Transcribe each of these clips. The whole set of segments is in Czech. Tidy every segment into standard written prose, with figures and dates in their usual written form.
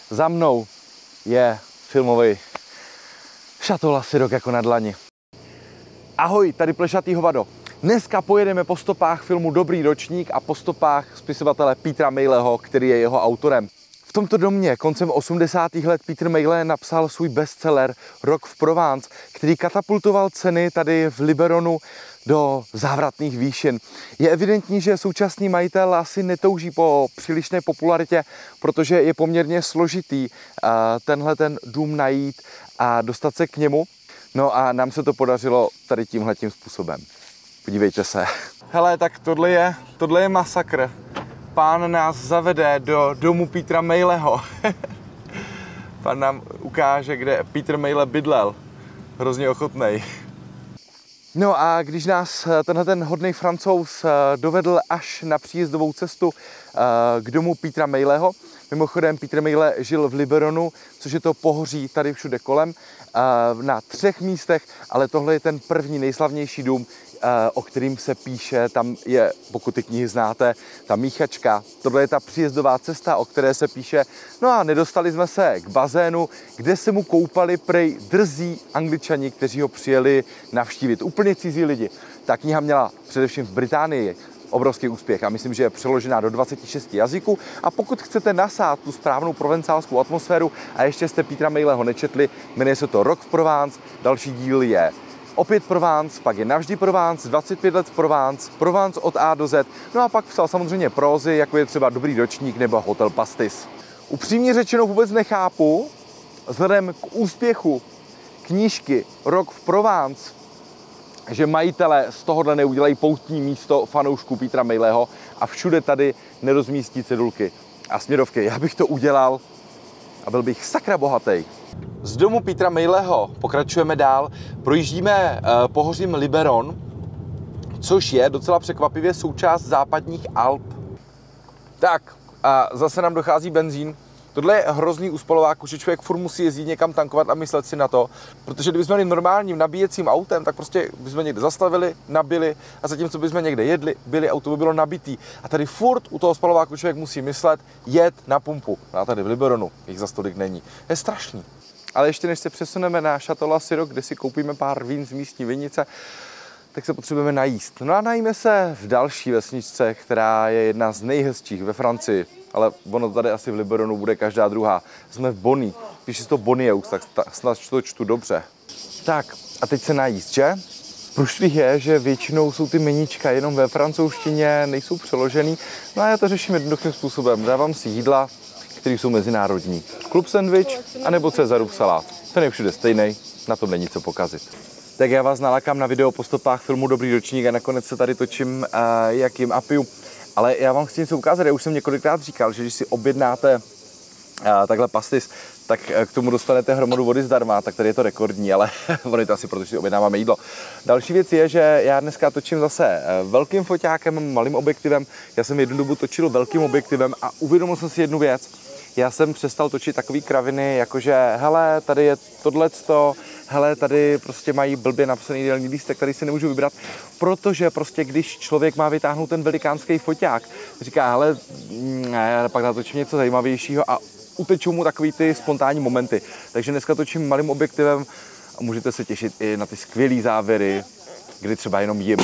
Za mnou je filmový Château La Siroc jako na dlani. Ahoj, tady plešatý hovado. Dneska pojedeme po stopách filmu Dobrý ročník a po stopách spisovatele Petera Meileho, který je jeho autorem. V tomto domě koncem 80. let Peter Meile napsal svůj bestseller Rok v Provence, který katapultoval ceny tady v Liberonu do závratných výšin. Je evidentní, že současný majitel asi netouží po přílišné popularitě, protože je poměrně složitý tenhle ten dům najít a dostat se k němu. No a nám se to podařilo tady tímhletím způsobem. Podívejte se. Hele, tak tohle je masakr. Pán nás zavede do domu Petera Meileho. Pán nám ukáže, kde Peter Meile bydlel. Hrozně ochotnej. No a když nás tenhle ten hodnej Francouz dovedl až na příjezdovou cestu k domu Petera Meileho, mimochodem Peter Meile žil v Liberonu, což je to pohoří tady všude kolem, na 3 místech, ale tohle je ten první nejslavnější dům, o kterým se píše, tam je, pokud ty knihy znáte, ta míchačka. Tohle je ta příjezdová cesta, o které se píše. No a nedostali jsme se k bazénu, kde se mu koupali prej drzí Angličani, kteří ho přijeli navštívit. Úplně cizí lidi. Ta kniha měla především v Británii obrovský úspěch a myslím, že je přeložená do 26 jazyků. A pokud chcete nasát tu správnou provencálskou atmosféru a ještě jste Petera Meileho nečetli, jmenuje se to Rok v Provence, další díl je opět Provence, pak je Navždy Provence, 25 let v Provence, Provence od A do Z, no a pak psal samozřejmě prózy, jako je třeba Dobrý ročník nebo Hotel Pastis. Upřímně řečeno vůbec nechápu, vzhledem k úspěchu knížky Rok v Provence, že majitelé z tohohle neudělají poutní místo fanoušků Petera Meileho a všude tady nerozmístí cedulky a směrovky. Já bych to udělal a byl bych sakra bohatý. Z domu Petera Meileho pokračujeme dál, projíždíme pohořím Liberon, což je docela překvapivě součást západních Alp. Tak a zase nám dochází benzín. Tohle je hrozný uspalovák, že člověk furt musí jezdit někam tankovat a myslet si na to, protože kdybychom měli normálním nabíjecím autem, tak prostě bychom někde zastavili, nabili a zatímco bychom někde jedli, byli, auto by bylo nabitý. A tady furt u toho spalováku člověk musí myslet, jet na pumpu. A tady v Liberonu jich za tolik není. Je strašný. Ale ještě než se přesuneme na Château La Siroc, kde si koupíme pár vín z místní vinice, tak se potřebujeme najíst. No a najíme se v další vesničce, která je jedna z nejhezčích ve Francii. Ale ono tady asi v Liberonu bude každá druhá. Jsme v Bonny. Píše se to Bonnieus, tak snad to čtu dobře. Tak a teď se najíst, že? Průšvih je, že většinou jsou ty meníčka jenom ve francouzštině, nejsou přeložený. No a já to řeším jednoduchým způsobem. Dávám si jídla, které jsou mezinárodní. Klub sandwich anebo Cezarův salát. Ten je všude stejný, na tom není co pokazit. Tak já vás nalákám na video po stopách filmu Dobrý ročník a nakonec se tady točím, jak jim a piju. Ale já vám chci něco ukázat, já už jsem několikrát říkal, že když si objednáte takhle pastis, tak k tomu dostanete hromadu vody zdarma, tak tady je to rekordní, ale ono je to asi, protože si objednáváme jídlo. Další věc je, že já dneska točím zase velkým foťákem, malým objektivem. Já jsem jednu dobu točil velkým objektivem a uvědomil jsem si jednu věc. Já jsem přestal točit takový kraviny, jakože hele, tady je tohleto, hele, tady prostě mají blbě napsaný jídelní lístek, tady si nemůžu vybrat, protože prostě když člověk má vytáhnout ten velikánský foťák, říká, hele, pak natočím něco zajímavějšího a utečou mu takový ty spontánní momenty. Takže dneska točím malým objektivem a můžete se těšit i na ty skvělý závěry, kdy třeba jenom jim.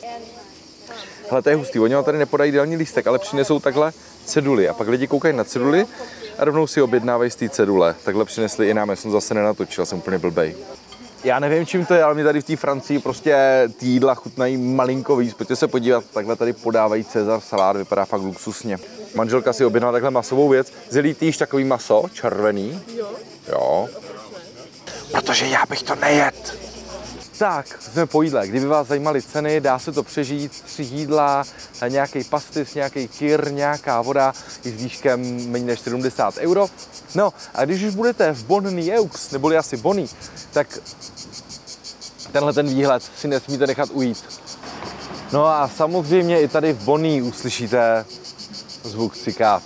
Hele, to je hustý, oni vám tady nepodají jídelní lístek, ale přinesou takhle ceduly a pak lidi koukají na ceduly a rovnou si objednávají z té cedule. Takhle přinesli i nám, já jsem zase nenatočil, jsem úplně blbej. Já nevím, čím to je, ale mě tady v té Francii prostě ty jídla chutnají malinko víc. Pojďte se podívat, takhle tady podávají Cezar salát, vypadá fakt luxusně. Manželka si objednala takhle masovou věc. Zelítíš takový maso, červený? Jo. Protože já bych to nejet. Tak, jsme po jídle. Kdyby vás zajímaly ceny, dá se to přežít. 3 jídla, nějaký pastis, nějaký kyr, nějaká voda i s výškem méně než 70 €. No a když už budete v Bonnieus, neboli asi Bonny, tak tenhle ten výhled si nesmíte nechat ujít. No a samozřejmě i tady v Bonny uslyšíte zvuk cikád.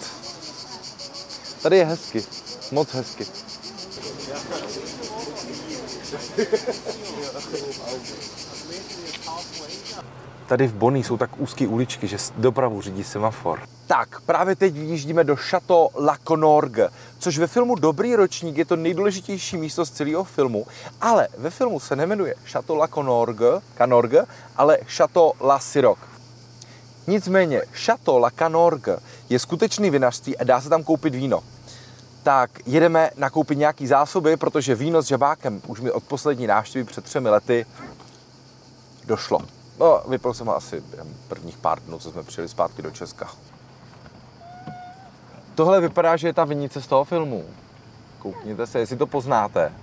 Tady je hezky, moc hezky. tady v Bonny jsou tak úzké uličky, že dopravu řídí semafor. Tak, právě teď vyjíždíme do Château La Canorgue, což ve filmu Dobrý ročník je to nejdůležitější místo z celého filmu, ale ve filmu se nemenuje Château La Canorgue, ale Château La Siroc. Nicméně Château La Canorgue je skutečný vinařství a dá se tam koupit víno. Tak jedeme nakoupit nějaký zásoby, protože víno s žabákem už mi od poslední návštěvy před 3 lety došlo. No, vypil jsem ho asi během prvních pár dnů, co jsme přijeli zpátky do Česka. Tohle vypadá, že je ta vinice z toho filmu. Koukněte se, jestli to poznáte.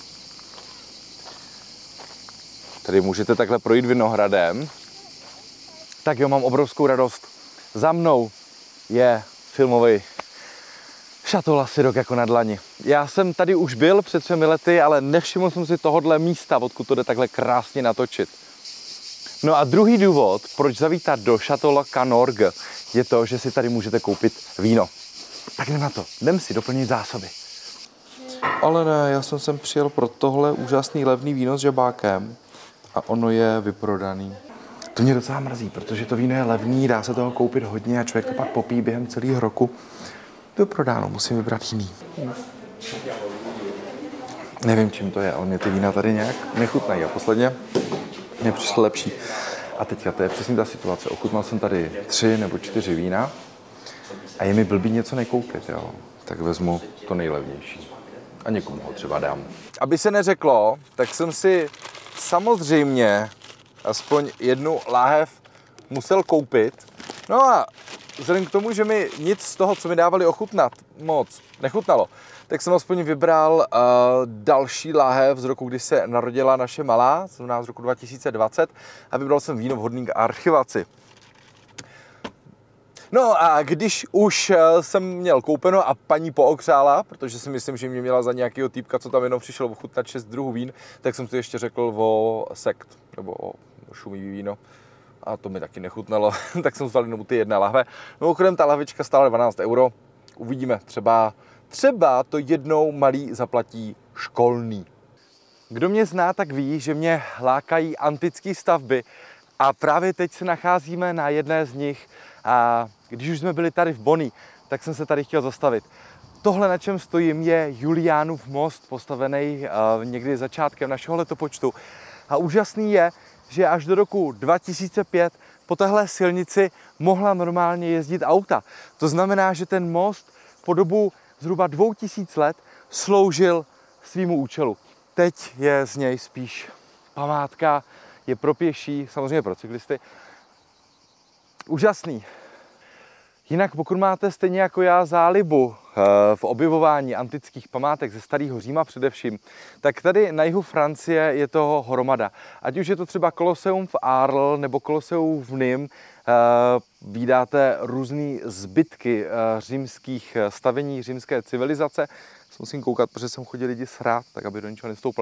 Tady můžete takhle projít vinohradem. Tak jo, mám obrovskou radost. Za mnou je filmový Château La Siroc jako na dlani. Já jsem tady už byl před 3 lety, ale nevšiml jsem si tohohle místa, odkud to jde takhle krásně natočit. No a druhý důvod, proč zavítat do Château La Canorgue, je to, že si tady můžete koupit víno. Tak jdem na to, jdem si doplnit zásoby. Ale ne, já jsem sem přijel pro tohle úžasný levný víno s žabákem a ono je vyprodaný. To mě docela mrzí, protože to víno je levný, dá se toho koupit hodně a člověk to pak popí během celého roku. Vyprodáno, musím vybrat jiný. Nevím, čím to je, ale mě ty vína tady nějak nechutnají a posledně mě přišlo lepší. A teďka to je přesně ta situace. Ochutnal jsem tady 3 nebo 4 vína a je mi blbý něco nekoupit, jo. Tak vezmu to nejlevnější a někomu ho třeba dám. Aby se neřeklo, tak jsem si samozřejmě aspoň 1 láhev musel koupit. No a vzhledem k tomu, že mi nic z toho, co mi dávali ochutnat, moc nechutnalo, tak jsem aspoň vybral další láhev z roku, kdy se narodila naše malá, znamená z roku 2020, a vybral jsem víno vhodný k archivaci. No a když už jsem měl koupeno a paní pookřála, protože si myslím, že mě měla za nějakého týpka, co tam jenom přišel ochutnat 6 druhů vín, tak jsem si ještě řekl o sekt, nebo o šumivý víno. A to mi taky nechutnalo, tak jsem vzal jenom ty 1 lahve. Mimochodem ta lahvička stála 12 €. Uvidíme, třeba to jednou malý zaplatí školný. Kdo mě zná, tak ví, že mě lákají antické stavby a právě teď se nacházíme na jedné z nich. A když už jsme byli tady v Bonny, tak jsem se tady chtěl zastavit. Tohle, na čem stojím, je Juliánův most, postavený někdy začátkem našeho letopočtu. A úžasný je, že až do roku 2005 po téhle silnici mohla normálně jezdit auta. To znamená, že ten most po dobu zhruba 2000 let sloužil svýmu účelu. Teď je z něj spíš památka, je pro pěší, samozřejmě pro cyklisty. Úžasný. Jinak pokud máte stejně jako já zálibu v objevování antických památek ze Starého Říma především, tak tady na jihu Francie je toho hromada. Ať už je to třeba Koloseum v Arles nebo Koloseum v Nîmes, vídáte různé zbytky římských stavení, římské civilizace. Musím koukat, protože jsem chodil lidi srát, tak aby do ničeho nestoupil.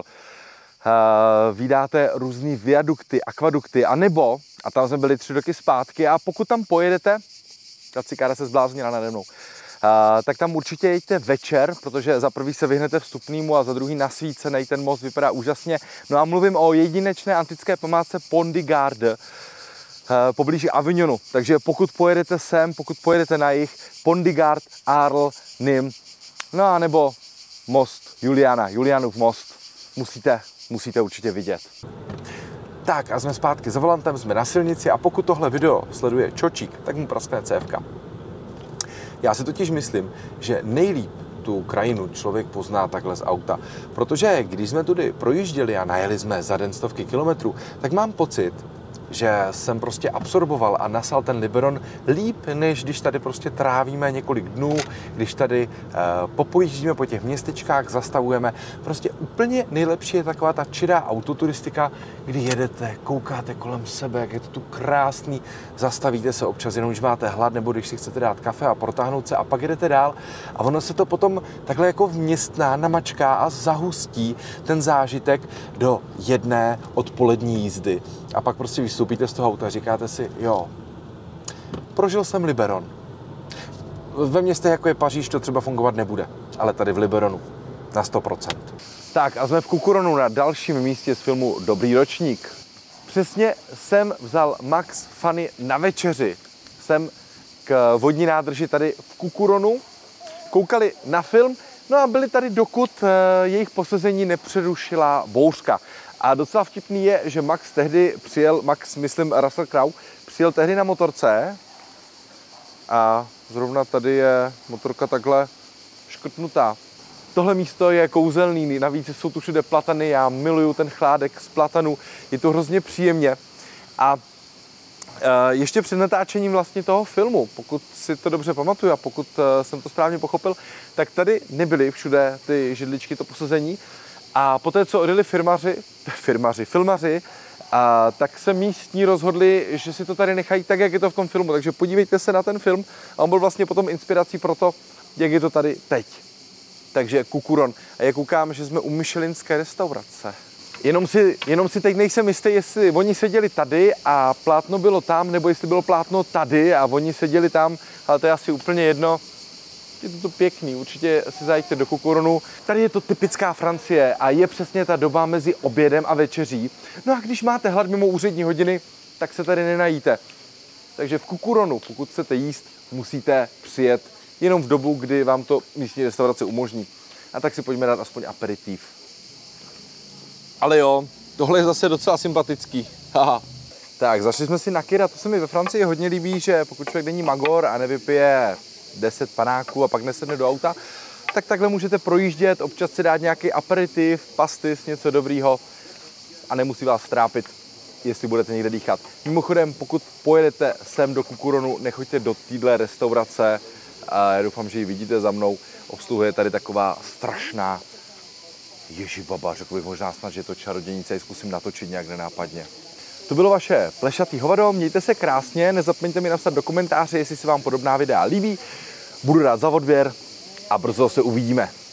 Vídáte různé viadukty, akvadukty, anebo, a tam jsme byli 3 roky zpátky, a pokud tam pojedete, ta cikára se zbláznila nade mnou, tak tam určitě jeďte večer, protože za prvý se vyhnete vstupnému a za druhý nasvícený, ten most vypadá úžasně. No a mluvím o jedinečné antické památce Pont du Gard, poblíž Avignonu. Takže pokud pojedete sem, pokud pojedete na jih, Pont du Gard, Arles, Nîmes, no a nebo most Juliana, Julianův most, musíte určitě vidět. Tak a jsme zpátky za volantem, jsme na silnici a pokud tohle video sleduje Čočík, tak mu praskne cévka. Já si totiž myslím, že nejlíp tu krajinu člověk pozná takhle z auta, protože když jsme tudy projížděli a najeli jsme za den stovky kilometrů, tak mám pocit, že jsem prostě absorboval a nasal ten Liberon líp, než když tady prostě trávíme několik dnů, když tady popojíždíme po těch městečkách, zastavujeme. Prostě úplně nejlepší je taková ta čirá autoturistika, kdy jedete, koukáte kolem sebe, jak je to tu krásný, zastavíte se občas jenom, když máte hlad, nebo když si chcete dát kafe a protáhnout se a pak jedete dál a ono se to potom takhle jako vměstná namačká a zahustí ten zážitek do jedné odpolední jízdy. A pak prostě vystoupíte z toho auta a říkáte si, jo, prožil jsem Liberon. Ve městech, jako je Paříž, to třeba fungovat nebude, ale tady v Liberonu na 100%. Tak a jsme v Coucouronnu na dalším místě z filmu Dobrý ročník. přesně jsem vzal Max Funny na večeři. Jsem k vodní nádrži tady v Kukuronu, koukali na film, no a byli tady, dokud jejich posezení nepřerušila bouřka. A docela vtipný je, že Max tehdy přijel, myslím Russell Crowe, přijel tehdy na motorce a zrovna tady je motorka takhle škrtnutá. Tohle místo je kouzelný, navíc jsou tu všude platany, já miluju ten chládek z platanu, je to hrozně příjemně. A ještě před natáčením vlastně toho filmu, pokud si to dobře pamatuju a pokud jsem to správně pochopil, tak tady nebyly všude ty židličky, to posazení. A poté, co odjeli filmaři, tak se místní rozhodli, že si to tady nechají tak, jak je to v tom filmu. Takže podívejte se na ten film a on byl vlastně potom inspirací pro to, jak je to tady teď. Takže Kukuron. A já koukám, že jsme u michelinské restaurace. Jenom si teď nejsem jistý, jestli oni seděli tady a plátno bylo tam, nebo jestli bylo plátno tady a oni seděli tam, ale to je asi úplně jedno. Je to pěkný, určitě si zajďte do Kukuronu. Tady je to typická Francie a je přesně ta doba mezi obědem a večeří. No a když máte hlad mimo úřední hodiny, tak se tady nenajíte. Takže v Kukuronu, pokud chcete jíst, musíte přijet jenom v dobu, kdy vám to místní restaurace umožní. A tak si pojďme dát aspoň aperitiv. Ale jo, tohle je zase docela sympatický. Haha. Tak, zašli jsme si na Kyra, to se mi ve Francii hodně líbí, že pokud člověk není magor a nevypije 10 panáků a pak nesedne do auta, tak takhle můžete projíždět, občas si dát nějaký aperitiv, pastis, něco dobrýho a nemusí vás trápit, jestli budete někde dýchat. Mimochodem, pokud pojedete sem do Kukuronu, nechoďte do téhle restaurace, já doufám, že ji vidíte za mnou, obsluhuje tady taková strašná ježibaba, řekl bych možná snad, že je to čarodějnice, zkusím natočit nějak nenápadně. To bylo vaše plešatý hovado, mějte se krásně, nezapomeňte mi napsat do komentáře, jestli se vám podobná videa líbí. Budu rád za odběr a brzo se uvidíme.